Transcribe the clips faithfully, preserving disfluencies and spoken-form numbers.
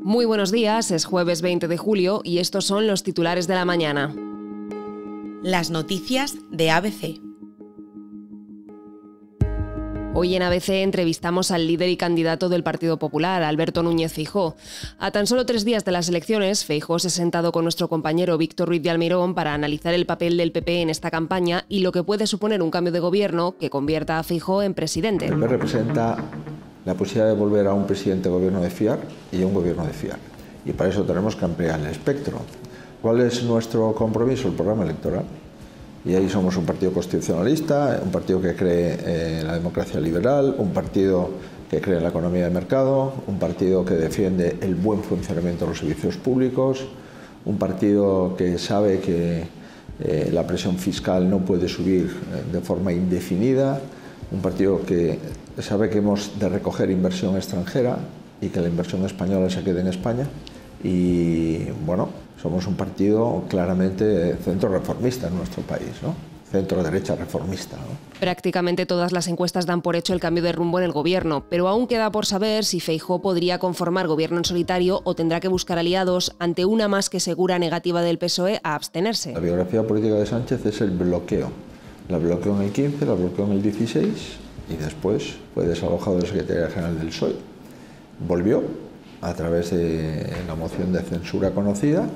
Muy buenos días, es jueves veinte de julio y estos son los titulares de la mañana. Las noticias de A B C. Hoy en A B C entrevistamos al líder y candidato del Partido Popular, Alberto Núñez Feijóo. A tan solo tres días de las elecciones, Feijóo se ha sentado con nuestro compañero Víctor Ruiz de Almirón para analizar el papel del P P en esta campaña y lo que puede suponer un cambio de gobierno que convierta a Feijóo en presidente. El P P representa la posibilidad de volver a un presidente de gobierno de fiar y a un gobierno de fiar. Y para eso tenemos que ampliar el espectro. ¿Cuál es nuestro compromiso? El programa electoral. Y ahí somos un partido constitucionalista, un partido que cree en la democracia liberal, un partido que cree en la economía de mercado, un partido que defiende el buen funcionamiento de los servicios públicos, un partido que sabe que eh, la presión fiscal no puede subir eh, de forma indefinida, un partido que sabe que hemos de recoger inversión extranjera y que la inversión española se quede en España. Y bueno, somos un partido claramente centro reformista en nuestro país, ¿no? Centro derecha reformista, ¿no? Prácticamente todas las encuestas dan por hecho el cambio de rumbo en el gobierno, pero aún queda por saber si Feijóo podría conformar gobierno en solitario o tendrá que buscar aliados ante una más que segura negativa del P S O E a abstenerse. La biografía política de Sánchez es el bloqueo. La bloqueó en el quince, la bloqueó en el dieciséis y después fue desalojado del secretario general del P S O E. Volvió a través de la moción de censura conocida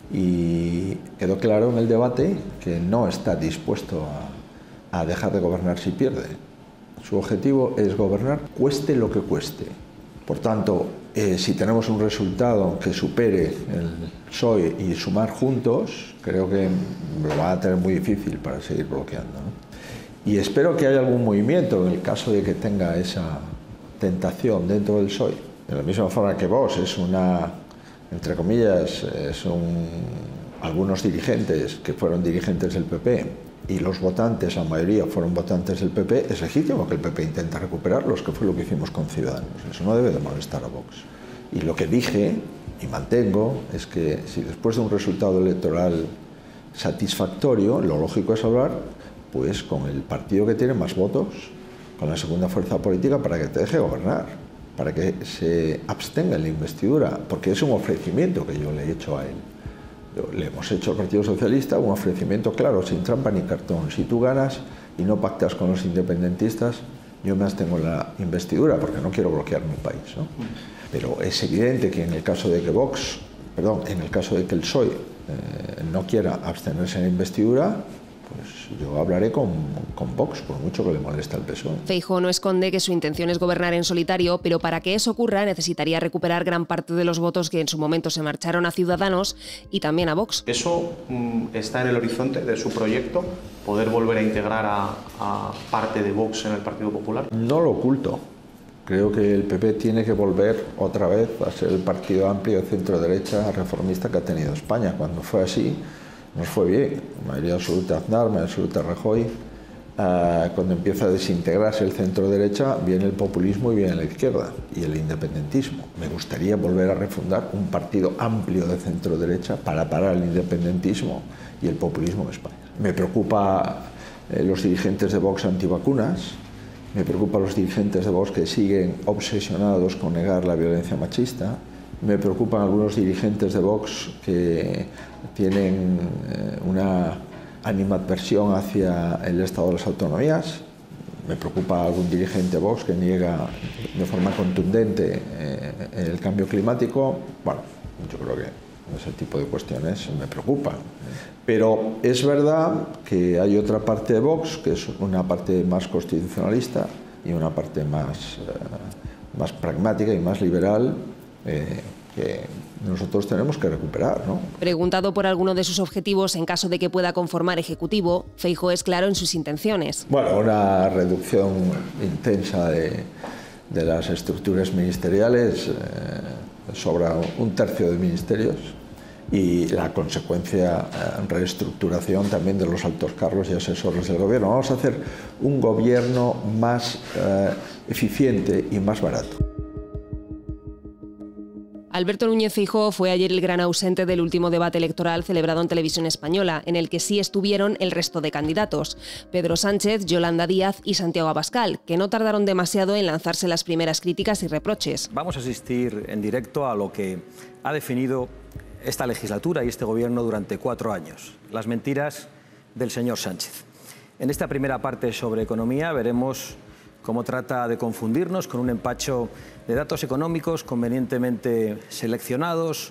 y quedó claro en el debate que no está dispuesto a, a dejar de gobernar si pierde. Su objetivo es gobernar cueste lo que cueste. Por tanto, eh, si tenemos un resultado que supere el P S O E y sumar juntos, creo que lo va a tener muy difícil para seguir bloqueando, ¿no? Y espero que haya algún movimiento en el caso de que tenga esa tentación dentro del P S O E. De la misma forma que Vox es una, entre comillas, son algunos dirigentes que fueron dirigentes del P P y los votantes, la mayoría fueron votantes del P P, es legítimo que el P P intente recuperarlos, que fue lo que hicimos con Ciudadanos. Eso no debe de molestar a Vox. Y lo que dije, y mantengo, es que si después de un resultado electoral satisfactorio, lo lógico es hablar pues con el partido que tiene más votos, con la segunda fuerza política, para que te deje gobernar, para que se abstenga en la investidura, porque es un ofrecimiento que yo le he hecho a él. Le hemos hecho al Partido Socialista un ofrecimiento claro, sin trampa ni cartón. Si tú ganas y no pactas con los independentistas, yo me abstengo en la investidura, porque no quiero bloquear mi país, ¿no? Pero es evidente que en el caso de que Vox, perdón, en el caso de que el P S O E eh, no quiera abstenerse en la investidura, pues yo hablaré con, con Vox, por mucho que le moleste al P S O E. Feijóo no esconde que su intención es gobernar en solitario, pero para que eso ocurra necesitaría recuperar gran parte de los votos que en su momento se marcharon a Ciudadanos y también a Vox. ¿Eso mm, está en el horizonte de su proyecto? ¿Poder volver a integrar a, a parte de Vox en el Partido Popular? No lo oculto. Creo que el P P tiene que volver otra vez a ser el partido amplio de centro-derecha reformista que ha tenido España. Cuando fue así, nos fue bien, mayoría absoluta Aznar, mayoría absoluta Rajoy. Uh, cuando empieza a desintegrarse el centro-derecha, viene el populismo y viene la izquierda y el independentismo. Me gustaría volver a refundar un partido amplio de centro-derecha para parar el independentismo y el populismo en España. Me preocupa eh, los dirigentes de Vox antivacunas, me preocupa los dirigentes de Vox que siguen obsesionados con negar la violencia machista. Me preocupan algunos dirigentes de Vox que tienen eh, una animadversión hacia el Estado de las Autonomías. Me preocupa algún dirigente de Vox que niega de forma contundente eh, el cambio climático. Bueno, yo creo que ese tipo de cuestiones me preocupan. Pero es verdad que hay otra parte de Vox, que es una parte más constitucionalista y una parte más, eh, más pragmática y más liberal, Eh, que nosotros tenemos que recuperar, ¿no? Preguntado por alguno de sus objetivos en caso de que pueda conformar Ejecutivo, Feijóo es claro en sus intenciones. Bueno, una reducción intensa de, de las estructuras ministeriales, eh, sobra un tercio de ministerios, y la consecuencia, eh, reestructuración también de los altos cargos y asesores del gobierno. Vamos a hacer un gobierno más eh, eficiente y más barato. Alberto Núñez Feijóo fue ayer el gran ausente del último debate electoral celebrado en Televisión Española, en el que sí estuvieron el resto de candidatos: Pedro Sánchez, Yolanda Díaz y Santiago Abascal, que no tardaron demasiado en lanzarse las primeras críticas y reproches. Vamos a asistir en directo a lo que ha definido esta legislatura y este gobierno durante cuatro años: las mentiras del señor Sánchez. En esta primera parte sobre economía veremos cómo trata de confundirnos con un empacho de datos económicos convenientemente seleccionados,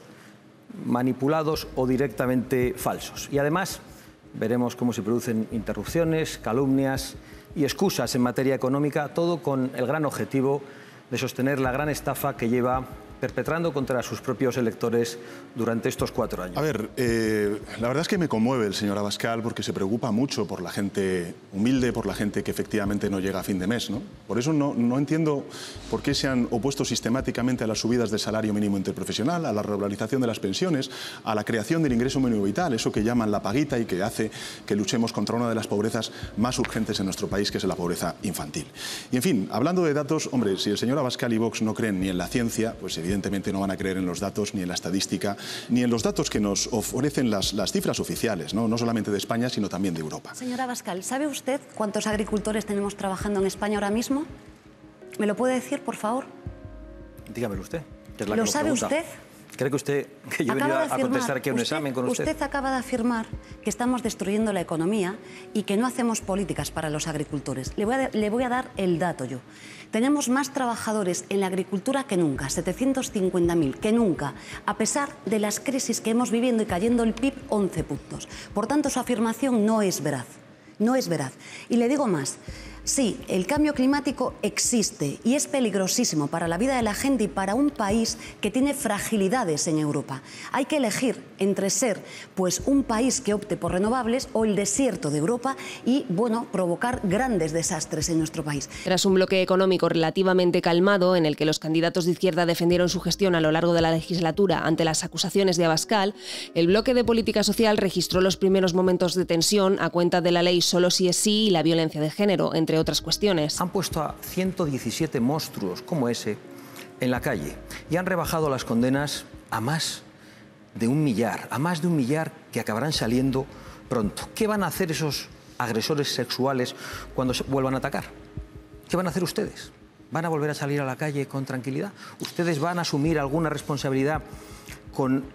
manipulados o directamente falsos. Y además veremos cómo se producen interrupciones, calumnias y excusas en materia económica, todo con el gran objetivo de sostener la gran estafa que lleva perpetrando contra sus propios electores durante estos cuatro años. A ver, eh, la verdad es que me conmueve el señor Abascal porque se preocupa mucho por la gente humilde, por la gente que efectivamente no llega a fin de mes, ¿no? Por eso no, no entiendo por qué se han opuesto sistemáticamente a las subidas del salario mínimo interprofesional, a la revalorización de las pensiones, a la creación del ingreso mínimo vital, eso que llaman la paguita y que hace que luchemos contra una de las pobrezas más urgentes en nuestro país, que es la pobreza infantil. Y en fin, hablando de datos, hombre, si el señor Abascal y Vox no creen ni en la ciencia, pues evidentemente Evidentemente no van a creer en los datos, ni en la estadística, ni en los datos que nos ofrecen las, las cifras oficiales, ¿no? No solamente de España, sino también de Europa. Señor Abascal, ¿sabe usted cuántos agricultores tenemos trabajando en España ahora mismo? ¿Me lo puede decir, por favor? Dígamelo usted. Que es la ¿Lo que sabe pregunta. usted? ¿Cree que usted que yo he venido a contestar aquí a un usted, examen con usted? Usted acaba de afirmar que estamos destruyendo la economía y que no hacemos políticas para los agricultores. Le voy a, le voy a dar el dato yo. Tenemos más trabajadores en la agricultura que nunca, setecientos cincuenta mil, que nunca, a pesar de las crisis que hemos vivido y cayendo el P I B once puntos. Por tanto, su afirmación no es veraz. No es veraz. Y le digo más. Sí, el cambio climático existe y es peligrosísimo para la vida de la gente y para un país que tiene fragilidades en Europa. Hay que elegir entre ser pues, un país que opte por renovables o el desierto de Europa y, bueno, provocar grandes desastres en nuestro país. Tras un bloque económico relativamente calmado, en el que los candidatos de izquierda defendieron su gestión a lo largo de la legislatura ante las acusaciones de Abascal, el bloque de política social registró los primeros momentos de tensión a cuenta de la ley Solo si es sí y la violencia de género, entre otras cuestiones. Han puesto a ciento diecisiete monstruos como ese en la calle y han rebajado las condenas a más de un millar, a más de un millar que acabarán saliendo pronto. ¿Qué van a hacer esos agresores sexuales cuando se vuelvan a atacar? ¿Qué van a hacer ustedes? ¿Van a volver a salir a la calle con tranquilidad? ¿Ustedes van a asumir alguna responsabilidad con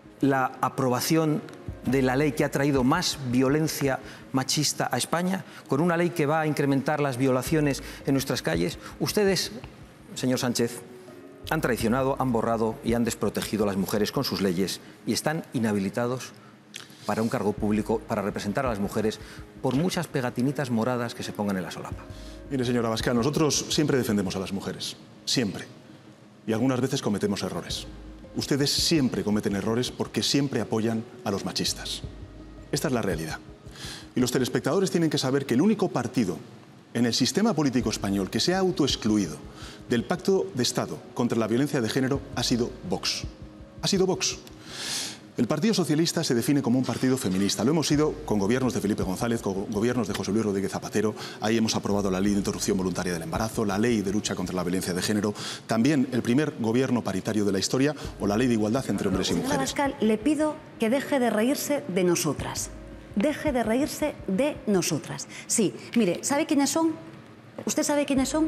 la aprobación de la ley que ha traído más violencia machista a España, con una ley que va a incrementar las violaciones en nuestras calles? Ustedes, señor Sánchez, han traicionado, han borrado y han desprotegido a las mujeres con sus leyes y están inhabilitados para un cargo público, para representar a las mujeres, por muchas pegatinitas moradas que se pongan en la solapa. Mire, señora Abascal, nosotros siempre defendemos a las mujeres, siempre. Y algunas veces cometemos errores. Ustedes siempre cometen errores porque siempre apoyan a los machistas. Esta es la realidad. Y los telespectadores tienen que saber que el único partido en el sistema político español que se ha autoexcluido del Pacto de Estado contra la violencia de género ha sido Vox. Ha sido Vox. El Partido Socialista se define como un partido feminista. Lo hemos sido con gobiernos de Felipe González, con gobiernos de José Luis Rodríguez Zapatero. Ahí hemos aprobado la ley de interrupción voluntaria del embarazo, la ley de lucha contra la violencia de género, también el primer gobierno paritario de la historia o la ley de igualdad entre hombres y mujeres. Señora Abascal, le pido que deje de reírse de nosotras. Deje de reírse de nosotras. Sí, mire, ¿sabe quiénes son? ¿Usted sabe quiénes son?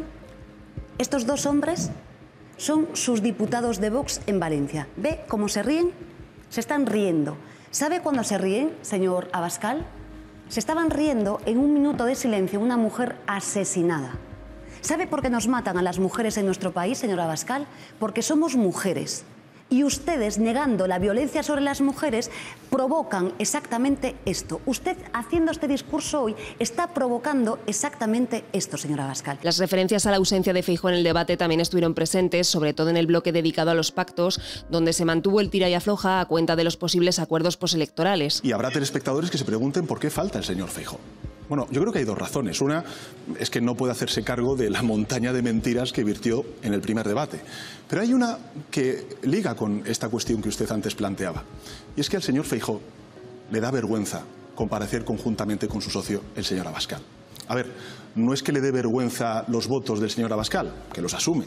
Estos dos hombres son sus diputados de Vox en Valencia. ¿Ve cómo se ríen? Se están riendo. ¿Sabe cuándo se ríen, señor Abascal? Se estaban riendo en un minuto de silencio una mujer asesinada. ¿Sabe por qué nos matan a las mujeres en nuestro país, señor Abascal? Porque somos mujeres. Y ustedes, negando la violencia sobre las mujeres, provocan exactamente esto. Usted, haciendo este discurso hoy, está provocando exactamente esto, señora Abascal. Las referencias a la ausencia de Feijóo en el debate también estuvieron presentes, sobre todo en el bloque dedicado a los pactos, donde se mantuvo el tira y afloja a cuenta de los posibles acuerdos postelectorales. Y habrá telespectadores que se pregunten por qué falta el señor Feijóo. Bueno, yo creo que hay dos razones. Una es que no puede hacerse cargo de la montaña de mentiras que virtió en el primer debate. Pero hay una que liga con esta cuestión que usted antes planteaba. Y es que al señor Feijóo le da vergüenza comparecer conjuntamente con su socio, el señor Abascal. A ver, no es que le dé vergüenza los votos del señor Abascal, que los asume.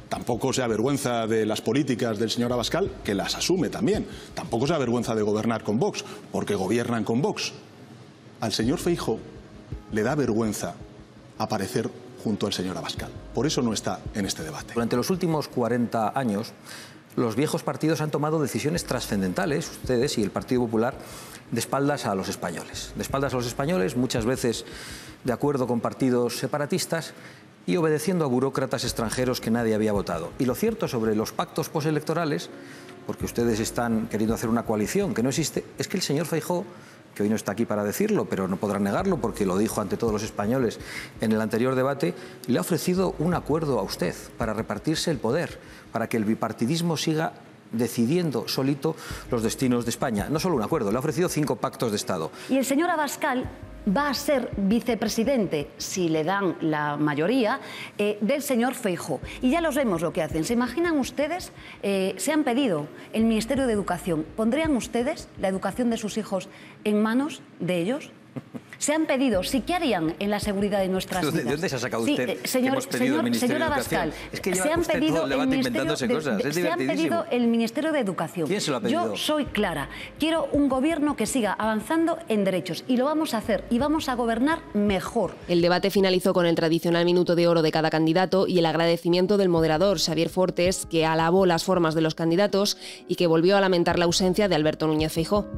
Tampoco se avergüenza de las políticas del señor Abascal, que las asume también. Tampoco se avergüenza de gobernar con Vox, porque gobiernan con Vox. Al señor Feijóo le da vergüenza aparecer junto al señor Abascal. Por eso no está en este debate. Durante los últimos cuarenta años, los viejos partidos han tomado decisiones trascendentales, ustedes y el Partido Popular, de espaldas a los españoles. De espaldas a los españoles, muchas veces de acuerdo con partidos separatistas y obedeciendo a burócratas extranjeros que nadie había votado. Y lo cierto sobre los pactos postelectorales, porque ustedes están queriendo hacer una coalición que no existe, es que el señor Feijóo, que hoy no está aquí para decirlo, pero no podrá negarlo porque lo dijo ante todos los españoles en el anterior debate, le ha ofrecido un acuerdo a usted para repartirse el poder, para que el bipartidismo siga decidiendo solito los destinos de España. No solo un acuerdo, le ha ofrecido cinco pactos de Estado. Y el señor Abascal va a ser vicepresidente, si le dan la mayoría, eh, del señor Feijóo. Y ya los vemos lo que hacen. ¿Se imaginan ustedes? Eh, se han pedido el Ministerio de Educación. ¿Pondrían ustedes la educación de sus hijos en manos de ellos? Se han pedido, sí, ¿qué harían en la seguridad de nuestras vidas? ¿De dónde se ha sacado usted? Sí, eh, señor, que hemos pedido señor, el Ministerio señor de Educación. Abascal, Es que lleva se han usted pedido todo el debate el Ministerio inventándose de, cosas. de, Es se han divertidísimo. pedido el Ministerio de Educación. ¿Quién se lo ha pedido? Yo soy clara. Quiero un gobierno que siga avanzando en derechos y lo vamos a hacer y vamos a gobernar mejor. El debate finalizó con el tradicional minuto de oro de cada candidato y el agradecimiento del moderador, Xavier Fortes, que alabó las formas de los candidatos y que volvió a lamentar la ausencia de Alberto Núñez Feijóo.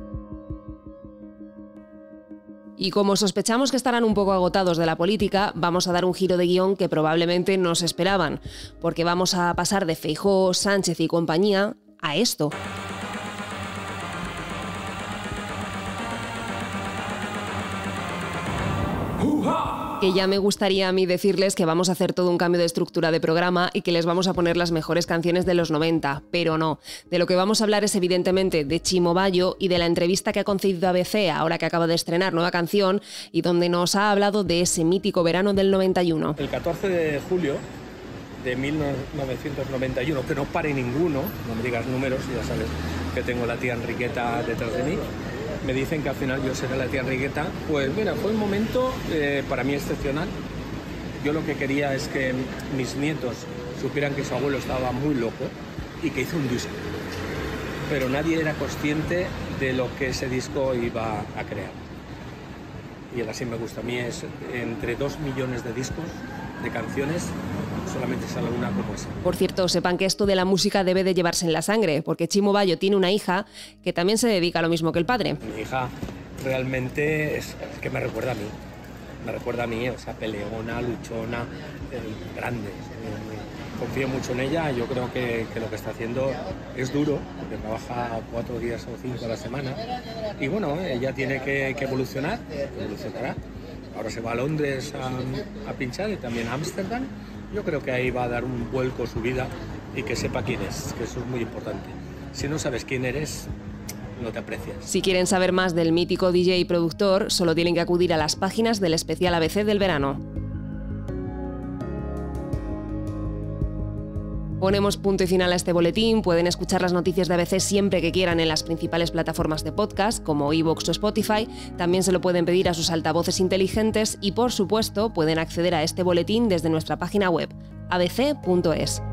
Y como sospechamos que estarán un poco agotados de la política, vamos a dar un giro de guión que probablemente no se esperaban, porque vamos a pasar de Feijóo, Sánchez y compañía a esto. Que ya me gustaría a mí decirles que vamos a hacer todo un cambio de estructura de programa y que les vamos a poner las mejores canciones de los noventa, pero no. De lo que vamos a hablar es evidentemente de Chimo Bayo y de la entrevista que ha concedido a A B C ahora que acaba de estrenar nueva canción y donde nos ha hablado de ese mítico verano del noventa y uno. El catorce de julio de mil novecientos noventa y uno, que no pare ninguno, no me digas números, ya sabes que tengo la tía Enriqueta detrás de mí. Me dicen que al final yo seré la tía Enriqueta. Pues mira, fue un momento eh, para mí excepcional. Yo lo que quería es que mis nietos supieran que su abuelo estaba muy loco y que hizo un disco. Pero nadie era consciente de lo que ese disco iba a crear. Y el Así me gusta a mí es entre dos millones de discos, de canciones, solamente sale una como esa. Por cierto, sepan que esto de la música debe de llevarse en la sangre, porque Chimo Bayo tiene una hija que también se dedica a lo mismo que el padre. Mi hija realmente es, es que me recuerda a mí, me recuerda a mí, o sea, peleona, luchona, eh, grande. Eh, confío mucho en ella, yo creo que, que lo que está haciendo es duro, porque trabaja cuatro días o cinco a la semana, y bueno, ella tiene que, que evolucionar, que evolucionará. Ahora se va a Londres a, a pinchar y también a Ámsterdam. Yo creo que ahí va a dar un vuelco su vida y que sepa quién es, que eso es muy importante. Si no sabes quién eres, no te aprecias. Si quieren saber más del mítico D J y productor, solo tienen que acudir a las páginas del especial A B C del verano. Ponemos punto y final a este boletín. Pueden escuchar las noticias de A B C siempre que quieran en las principales plataformas de podcast, como iVoox o Spotify. También se lo pueden pedir a sus altavoces inteligentes y, por supuesto, pueden acceder a este boletín desde nuestra página web, a b c punto es.